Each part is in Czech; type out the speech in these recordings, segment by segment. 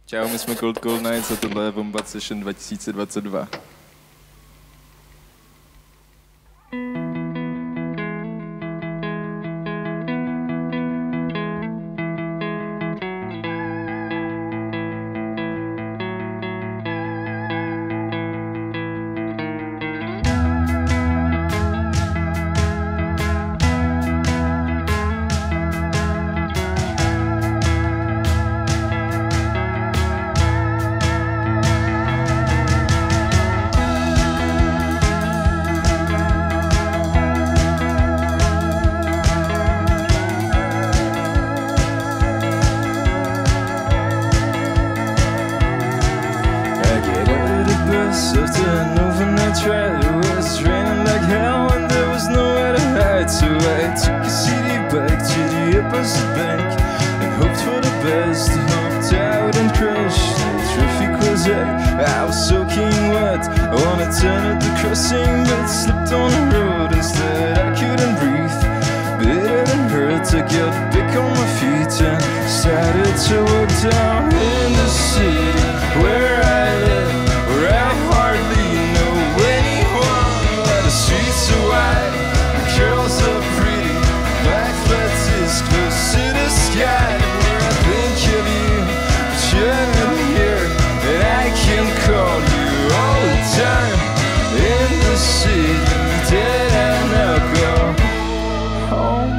Čau, my jsme Cold Nights a tohle je Bombat Session 2022. After an overnight ride, it was raining like hell and there was nowhere to hide. So I took a CD back to the opposite bank and hoped for the best, hoped out and crashed. The traffic was high, I was soaking wet. I wanna turn at the crossing but slipped on the road instead. I couldn't breathe, but it didn't hurt. I got back on my feet and started to walk down in the city where I live, where I hardly know anyone. But the streets are wide, the girls are pretty, my flat is close to the sky. Where I think of you, but you're not here, and I can call you all the time. In the city, did I not go home?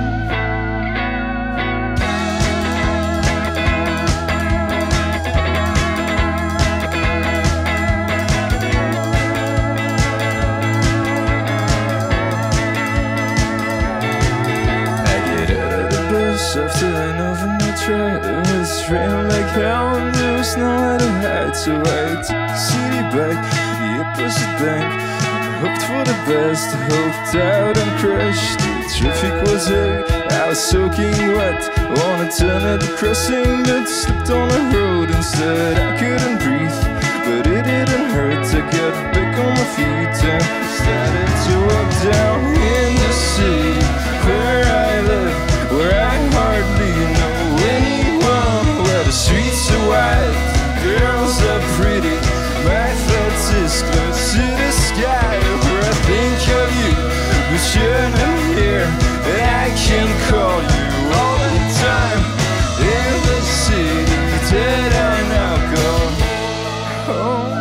After an overnight ride, it was raining like hell and there was nowhere to hide. So I took the city back, the opposite bank, and hoped for the best, hoped out and crashed. The traffic was high, I was soaking wet. I wanna turn at the crossing but slipped on the road instead. I couldn't breathe, but it didn't hurt. I got back on my feet and started to walk down in the city where I live, where I hardly know anyone. Where the streets are wide, girls are pretty, my flat is close to the sky. Where I think of you, but you're not here, and I can call you all the time. In the city, did I not go home?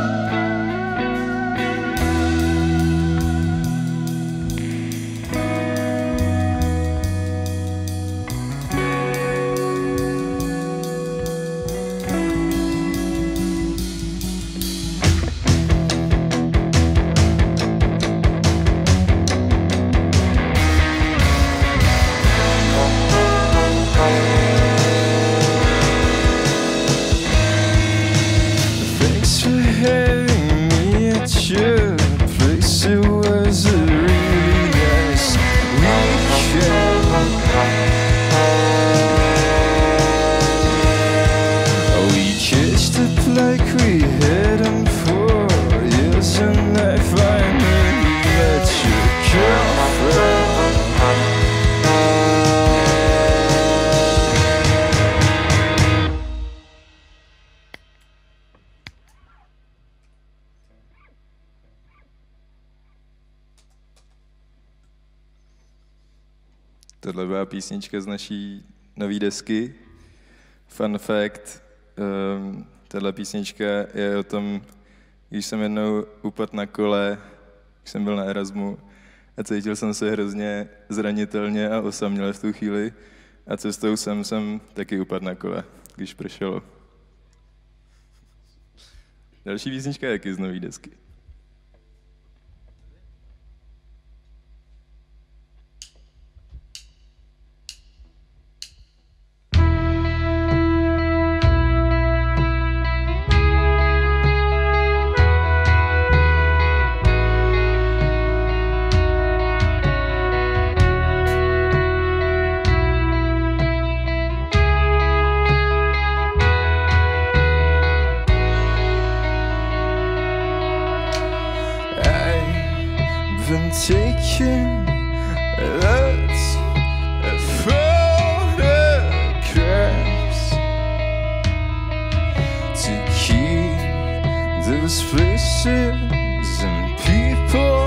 Thanks for having me at your place. It was a really nice weekend. We catched up like we hadn't for years, and I finally met your girlfriend. Tohle byla písnička z naší nový desky. Fun fact, tahle písnička je o tom, když jsem jednou upadl na kole, když jsem byl na Erasmu a cítil jsem se hrozně zranitelně a osaměle v tu chvíli a cestou jsem taky upadl na kole, když pršelo. Další písnička je taky z nový desky. Been taking lots of photographs to those places and people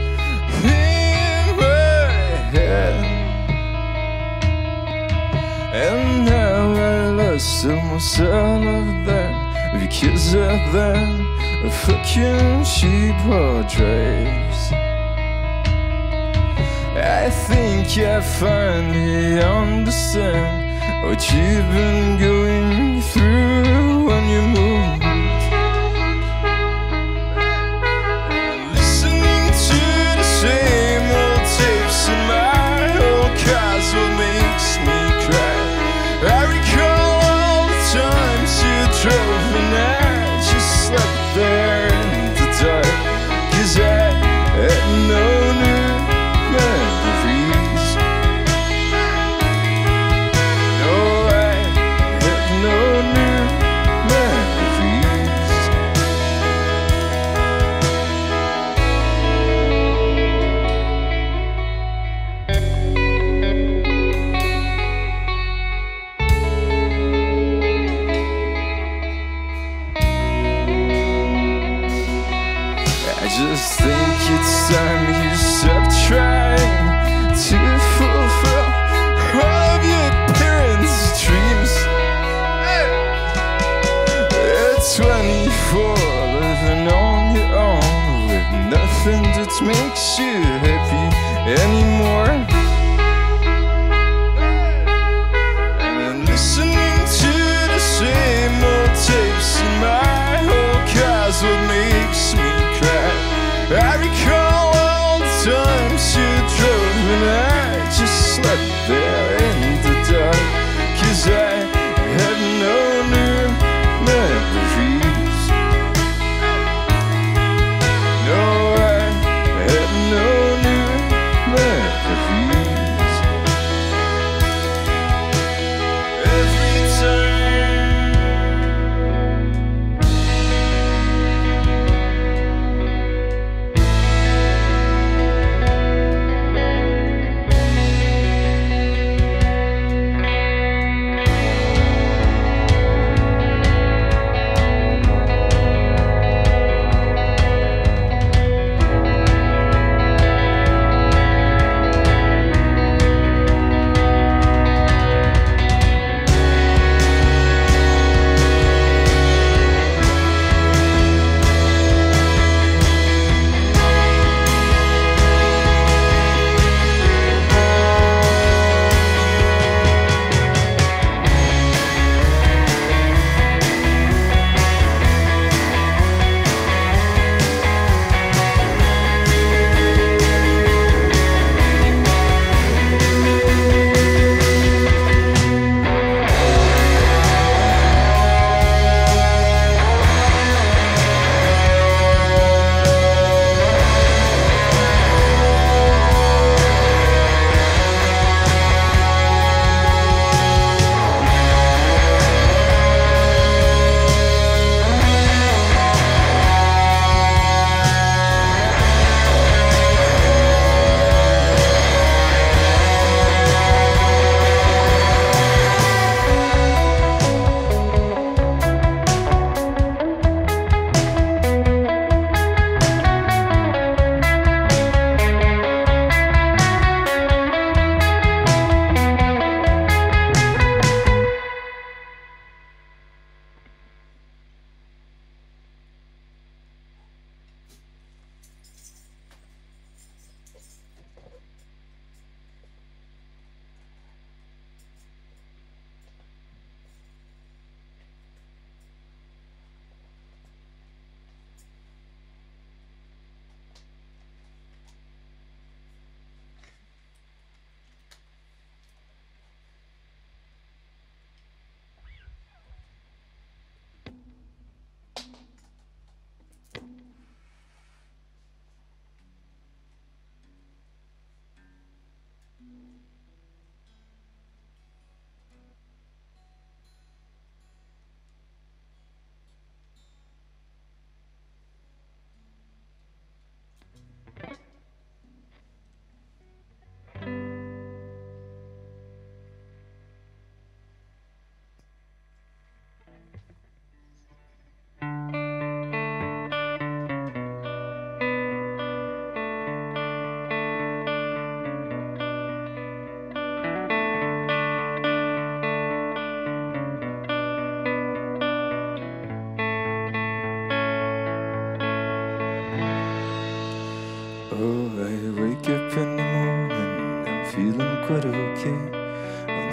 in my head. And now I lost almost all of them because of them fucking cheap portraits. I think I finally understand what you've been going through when you moved. Listening to the same old tapes in my old cars, what makes me cry. I recall all the times you drove and I just slept there in the dark, 'cause I had no new memories. No, I had no new memories. I just think it's time you stop trying to fulfill all of your parents' dreams. At 24, living on your own with nothing that makes you happy anymore. And I'm listening to the same old tapes in my old cars, what makes me cry. I recall all the times you drove and I just slept there in the dark, 'cause I had no new memories. No, I had no new memories.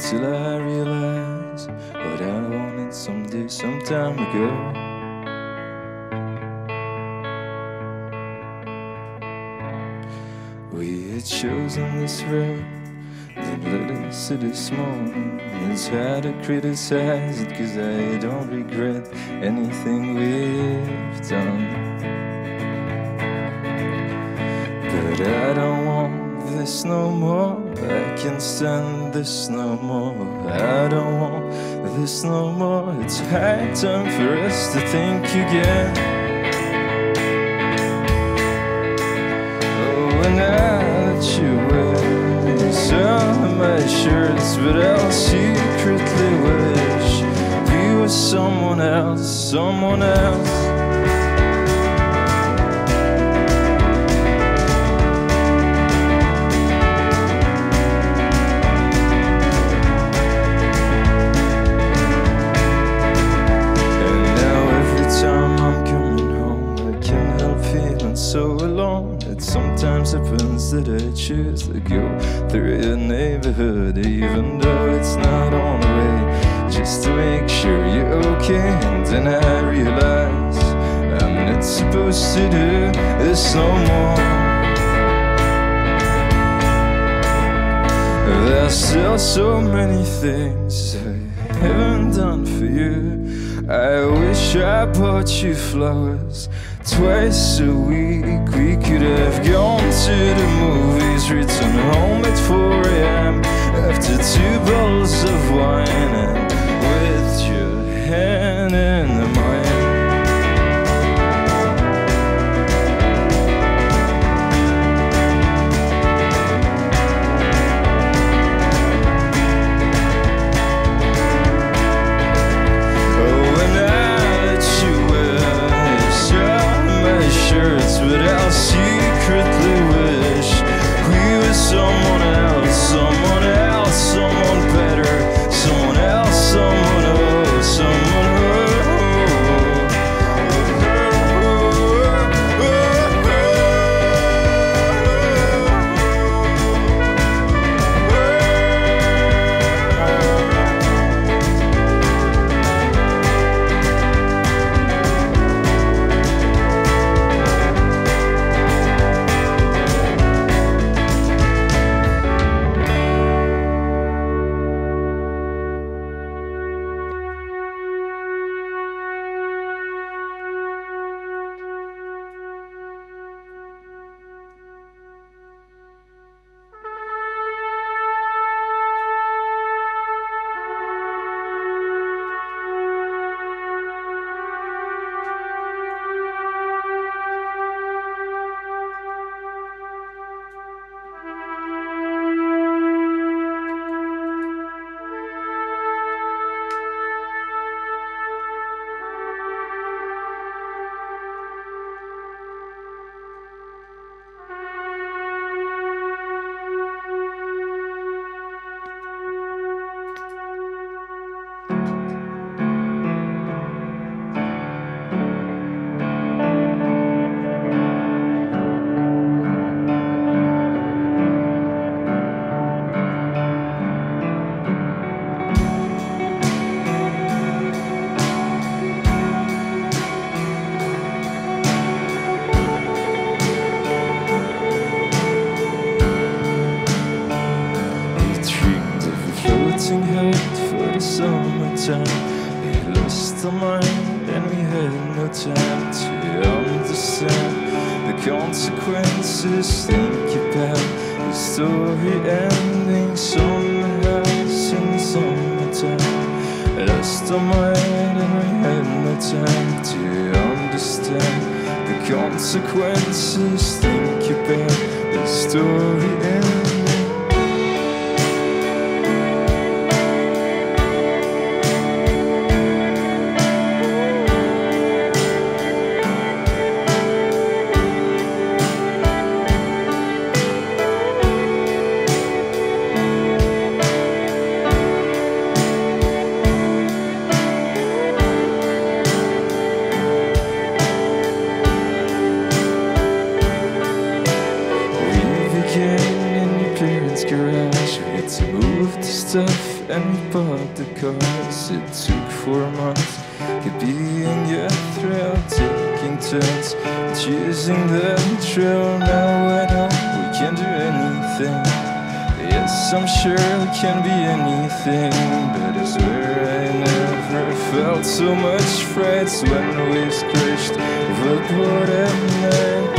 till I realize what I wanted someday, some time ago. We had chosen this road that led us to this moment. It's hard to criticize it, 'cause I don't regret anything we've done. But I don't want this no more. I can't stand this no more. I don't want this no more. It's high time for us to think again. Oh, and I let you wear some of my shirts, but I'll secretly wish we were someone else, someone else. So alone, it sometimes happens that I choose to go through your neighborhood, even though it's not on the way, just to make sure you're okay. And then I realize I'm not supposed to do this no more. There's still so many things I haven't done for you. I wish I bought you flowers twice a week. We could have gone to the movies, returned home at 4 AM after 2 bottles of wine, and with your hand in mine. But I'll secretly wish we were someone else, someone else, someone better, someone else, someone oh, someone for the summertime. We lost our mind and we had no time to understand the consequences. Think about the story ending somehow in the summertime. Lost our mind and we had no time to understand the consequences. Think about the story ending. Garage, we had to move the stuff and we bought the cars. It took 4 months, kept being a thrill, taking turns, choosing the trail. Now I know we can do anything. Yes, I'm sure it can be anything, but I swear I never felt so much fright when waves crashed overboard at night.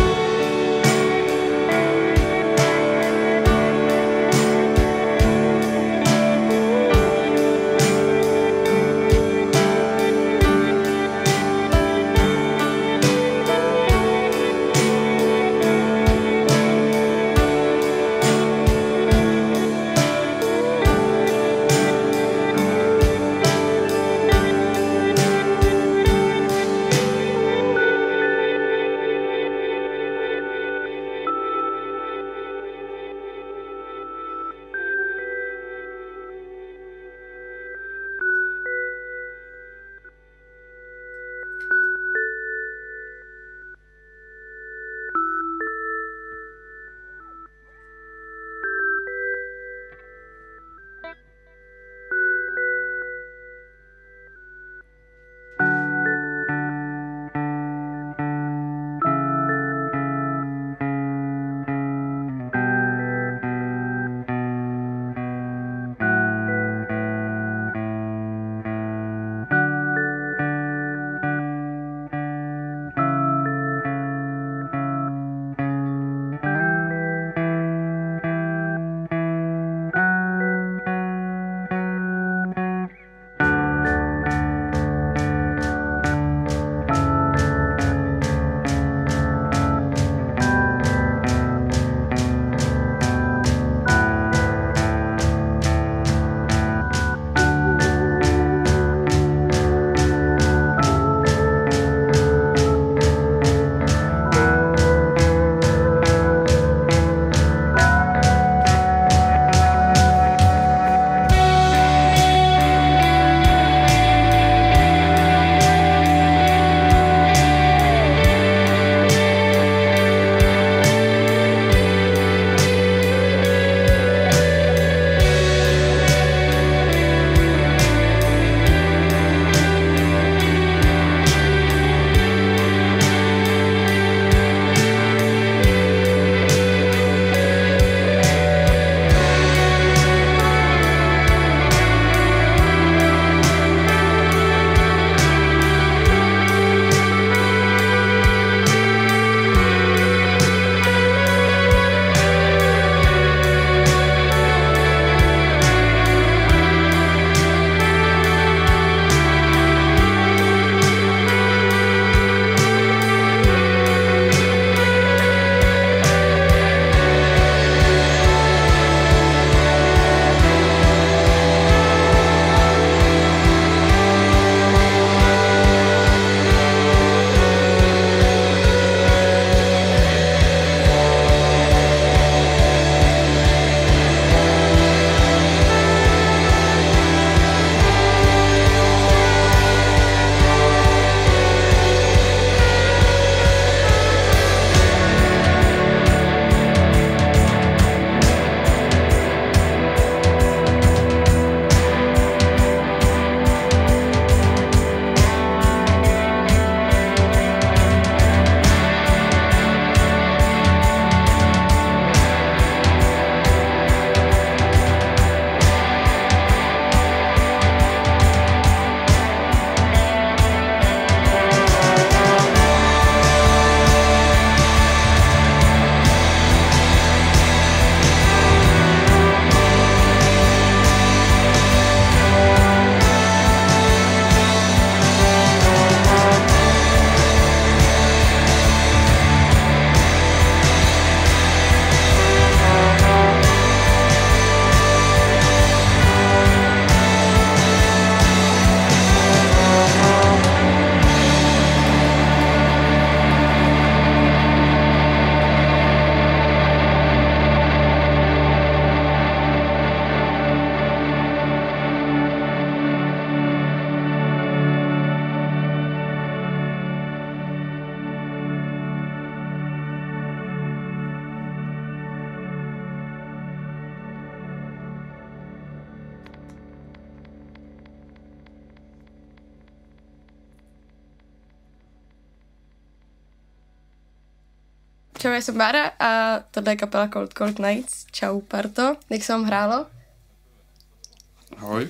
Čau, já jsem Bára a tohle je kapela Cold Cold Nights. Čau, parto. Jak se vám hrálo? Ahoj.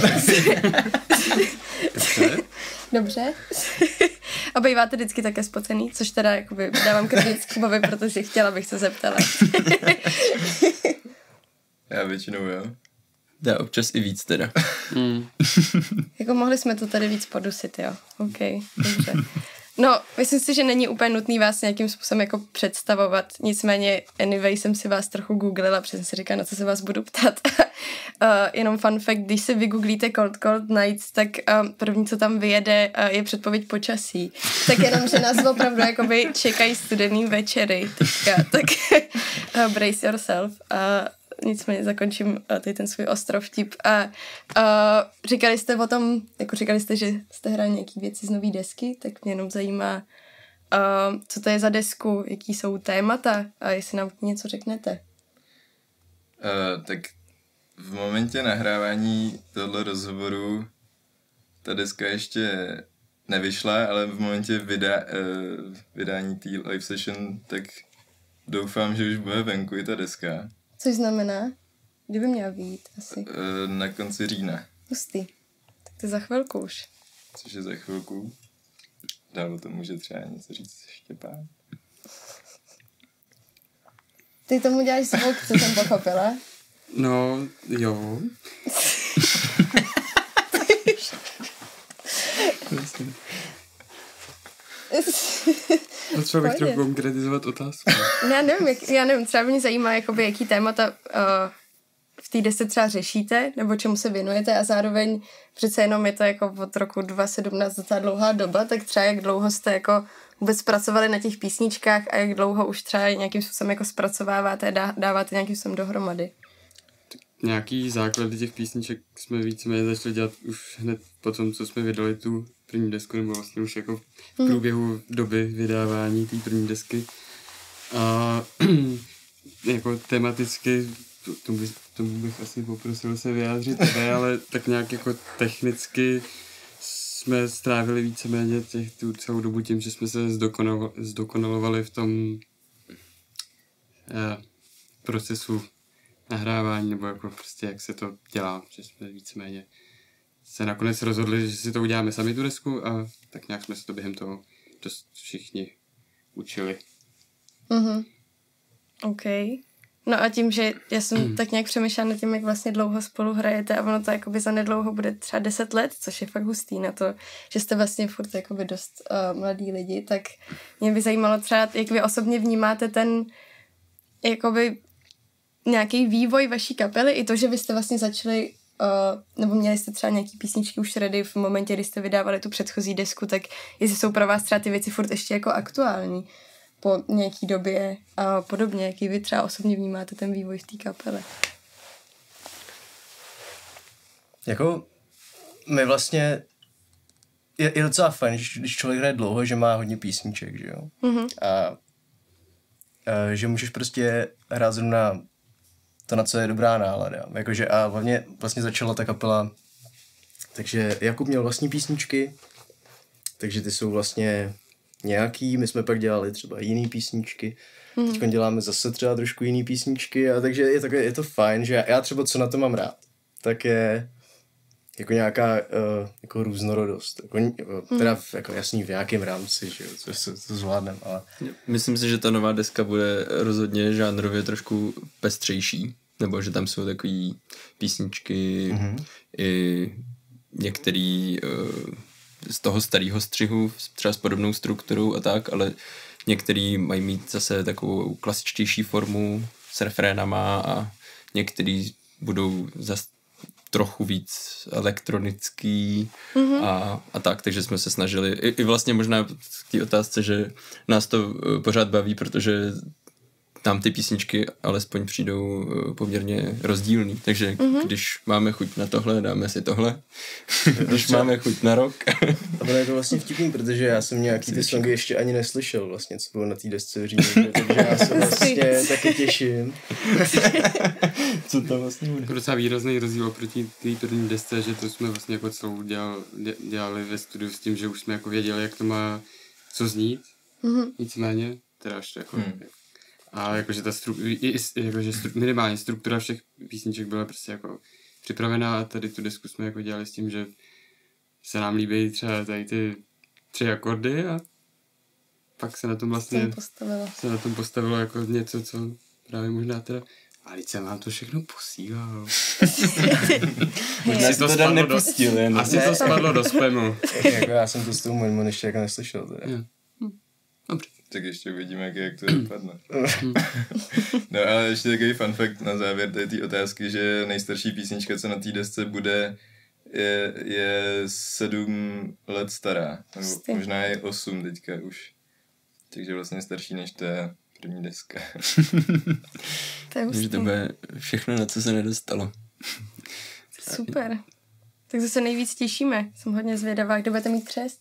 Dobře. A býváte vždycky také spocený, což teda jakoby dávám kredit Kubovi, protože chtěla bych se zeptala. Já většinou jo. Dá občas i víc teda. Jako mohli jsme to tady víc podusit, jo. OK, dobře. No, myslím si, že není úplně nutný vás nějakým způsobem jako představovat, nicméně anyway jsem si vás trochu googlila, protože jsem si říkala, na co se vás budu ptát. Jenom fun fact, když si vygooglíte Cold Cold Nights, tak první, co tam vyjede, je předpověď počasí. Tak jenom, že nás opravdu jakoby čekají studený večery teďka, tak brace yourself. Nicméně zakončím tady ten svůj ostrov vtip. Říkali jste o tom, jako říkali jste, že jste hráli nějaký věci z nový desky, tak mě jenom zajímá, co to je za desku, jaký jsou témata a jestli nám něco řeknete. Tak v momentě nahrávání tohle rozhovoru ta deska ještě nevyšla, ale v momentě vydání té live session, tak doufám, že už bude venku i ta deska. Což znamená, kdyby měla vyjít asi. Na konci října. Hustý. Tak to za chvilku už. Což je za chvilku. Dál o tom může třeba něco říct Štěpán. Ty tomu děláš zvuk, co jsem pochopila. No, jo. Potřeba bych trochu konkretizovat otázku. Já nevím, třeba mě zajímá, jakoby, jaký témata v té desce třeba řešíte, nebo čemu se věnujete a zároveň přece jenom je to jako od roku 2017 docela dlouhá doba, tak třeba jak dlouho jste jako vůbec pracovali na těch písničkách a jak dlouho už třeba nějakým způsobem jako zpracováváte a dáváte nějakým způsobem dohromady. Nějaký základy těch písniček jsme víceméně začali dělat už hned po tom, co jsme vydali tu první desku, nebo vlastně už jako v průběhu doby vydávání té první desky. A jako tematicky, tomu bych asi poprosil se vyjádřit, ne, ale tak nějak jako technicky jsme strávili víceméně tu celou dobu tím, že jsme se zdokonalovali v tom procesu nahrávání, nebo jako prostě jak se to dělá, že jsme víceméně se nakonec rozhodli, že si to uděláme sami tu desku a tak nějak jsme se to během toho dost všichni učili. OK. No a tím, že já jsem tak nějak přemýšlela nad tím, jak vlastně dlouho spolu hrajete a ono to jakoby za nedlouho bude třeba 10 let, což je fakt hustý na to, že jste vlastně furt jakoby dost mladí lidi, tak mě by zajímalo třeba, jak vy osobně vnímáte ten jakoby nějaký vývoj vaší kapely, i to, že vy jste vlastně začali, nebo měli jste třeba nějaký písničky už ready v momentě, kdy jste vydávali tu předchozí desku, tak jestli jsou pro vás třeba ty věci furt ještě jako aktuální po nějaký době a podobně, jaký vy třeba osobně vnímáte ten vývoj v té kapele. Jako my vlastně je docela fajn, když člověk hraje dlouho, že má hodně písniček, že jo? A že můžeš prostě hrát zrovna to, na co je dobrá nálada. Jakože a hlavně vlastně začala ta kapela, takže Jakub měl vlastní písničky, takže ty jsou vlastně nějaký, my jsme pak dělali třeba jiný písničky, teď děláme zase třeba trošku jiný písničky a takže je to fajn, že já třeba co na to mám rád, tak je jako nějaká jako různorodost, teda jako jasný v nějakém rámci, že jo, co zvládnem, ale... Myslím si, že ta nová deska bude rozhodně žánrově trošku pestřejší, nebo že tam jsou takový písničky i některý z toho starého střihu, třeba s podobnou strukturou a tak, ale některý mají mít zase takovou klasičtější formu s refrénama a některý budou zase trochu víc elektronický a tak, takže jsme se snažili i vlastně možná k té otázce, že nás to pořád baví, protože tam ty písničky alespoň přijdou poměrně rozdílný, takže když máme chuť na tohle, dáme si tohle, když máme chuť na rock. A bylo je to vlastně vtipný, protože já jsem nějaký ty songy ještě ani neslyšel vlastně, co bylo na té desce v Římě, takže já se vlastně taky těším. Co to vlastně bude? To je docela výrazný rozdíl oproti té první desce, že to jsme vlastně jako celou dělali ve studiu s tím, že už jsme jako věděli, jak to má co znít, nicméně. teda až jako... A jakože ta minimálně struktura všech písniček byla prostě jako připravená a tady tu desku jsme jako dělali s tím, že se nám líbí třeba tady ty 3 akordy a pak se na tom vlastně postavilo jako něco, co právě možná teda a teď jsem vám to všechno posílal. Asi to tam nepustil, jen. Asi to spadlo do spamu. Jako já jsem to s tou Monmon ještě jako neslyšel. Dobře. Tak ještě uvidíme, jak to dopadne. No ale ještě takový fun fact na závěr té otázky, že nejstarší písnička, co na té desce bude, je 7 let stará. Nebo možná je 8 teďka už. Takže vlastně starší než ta první deska. Takže to bude všechno, na co se nedostalo. Super. Tak zase nejvíc těšíme. Jsem hodně zvědavá, kde budete mít křest?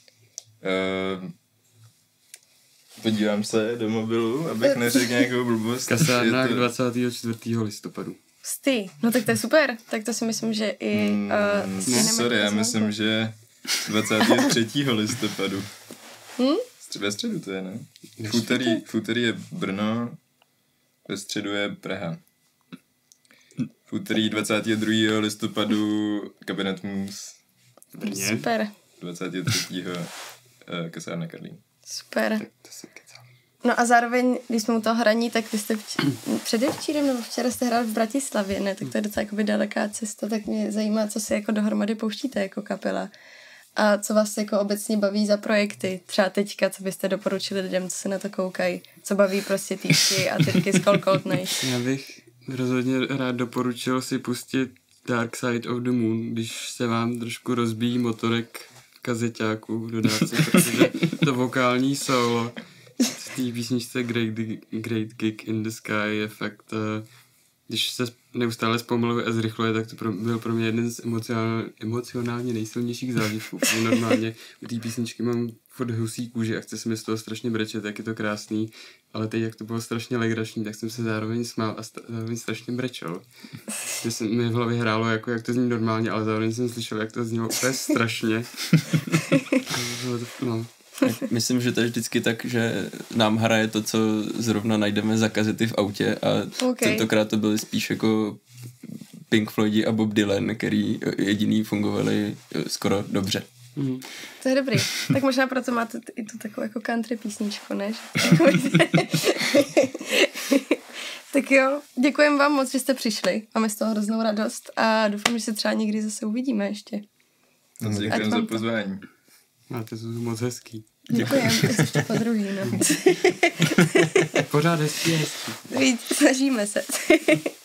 Podívám se do mobilu, abych neřekl nějakou blbost. Kasárnách 24. listopadu. No tak to je super. Tak to si myslím, že i... Sorry, já myslím, že 23. listopadu. Ve středu to je, ne? V úterý je Brno, ve středu je Praha. V úterý 22. listopadu Kabinet Mus. Super. 23. Kasárna Karlín. Super. No a zároveň, když jsme u toho hraní, tak vy jste předevčírem nebo včera jste hrál v Bratislavě, ne? Tak to je docela jakoby daleká cesta, tak mě zajímá, co si jako dohromady pouštíte jako kapela. A co vás jako obecně baví za projekty? Třeba teďka, co byste doporučili lidem, co se na to koukají? Co baví prostě týpky a typky z Cold Night? Já bych rozhodně rád doporučil si pustit Dark Side of the Moon, když se vám trošku rozbíjí motorek v kazeťáku do dárce, protože to vokální solo v té písničce Great Gig in the Sky je fakt... Když se neustále zpomaluje a zrychluje, tak to byl pro mě jeden z emocionálně nejsilnějších zážitků. Normálně u té písničky mám furt husí kůži a chce se mi z toho strašně brečet, jak je to krásný, ale teď, jak to bylo strašně legrační, tak jsem se zároveň smál a zároveň strašně brečel. Mi v hlavě hrálo, jako, jak to zní normálně, ale zároveň jsem slyšel, jak to znělo úplně strašně. No. Myslím, že to je vždycky tak, že nám hraje to, co zrovna najdeme za kazety v autě a tentokrát to byly spíš jako Pink Floyd a Bob Dylan, který jediný fungovali skoro dobře. To je dobrý. Tak možná proto máte i tu takovou jako country písničku, ne? Tak jo, děkujem vám moc, že jste přišli. Máme z toho hroznou radost a doufám, že se třeba někdy zase uvidíme ještě. Děkujem za pozvání. Máte to moc hezký. Děkujem, to ještě po druhý, no. Pořád hezký. Snažíme se.